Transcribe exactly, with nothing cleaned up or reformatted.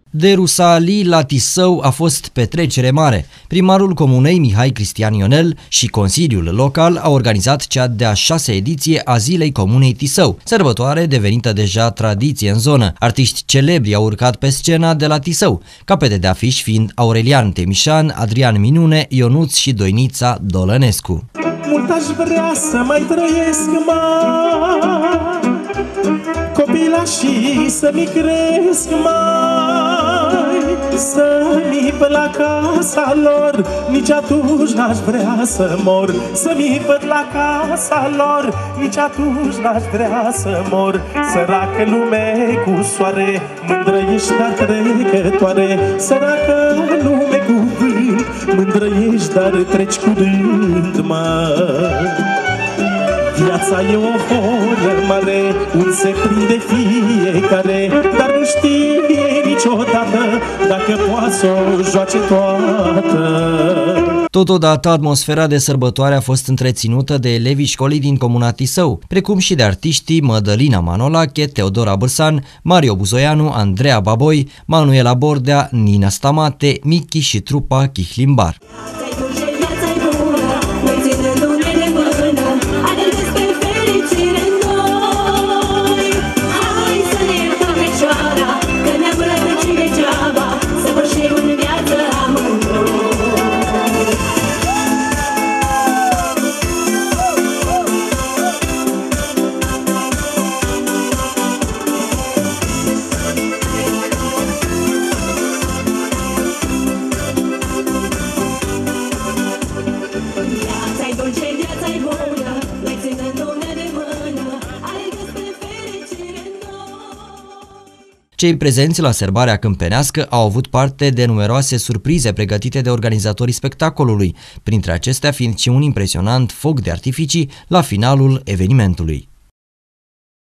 De Rusalii la Tisău a fost petrecere mare. Primarul comunei Mihai Cristian Ionel și Consiliul Local au organizat cea de-a șasea ediție a Zilei Comunei Tisău, sărbătoare devenită deja tradiție în zonă. Artiști celebri au urcat pe scena de la Tisău, capete de afiș fiind Aurelian Temișan, Adrian Minune, Ionuț și Doinița Dolănescu. Mult aș vrea să mai trăiesc mai, copilașii să-mi cresc mai, să-mi văd la casa lor, nici atunci n-aș vrea să mor. Să-mi văd la casa lor, nici atunci n-aș vrea să mor. Săracă lume cu soare, mândră ești dar trecătoare. Săracă lume cu vânt, mândră ești dar treci cu rând, mă. Viața e o horă mare, unde se prinde fiecare, dar nu știe niciodată dacă poate să o joace toată. Totodată, atmosfera de sărbătoare a fost întreținută de elevii școlii din comuna Tisău, precum și de artiștii Mădălina Manolache, Teodora Bârsan, Mario Buzoianu, Andreea Baboi, Manuela Bordea, Nina Stamate, Michi și trupa Chihlimbar. Cei prezenți la sărbarea câmpenească au avut parte de numeroase surprize pregătite de organizatorii spectacolului, printre acestea fiind și un impresionant foc de artificii la finalul evenimentului.